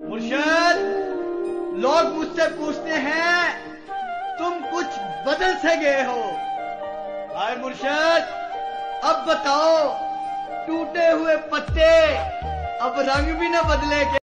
मुर्शद, लोग मुझसे पूछते हैं तुम कुछ बदल से गए हो। आए मुर्शद, अब बताओ, टूटे हुए पत्ते अब रंग भी न बदले के?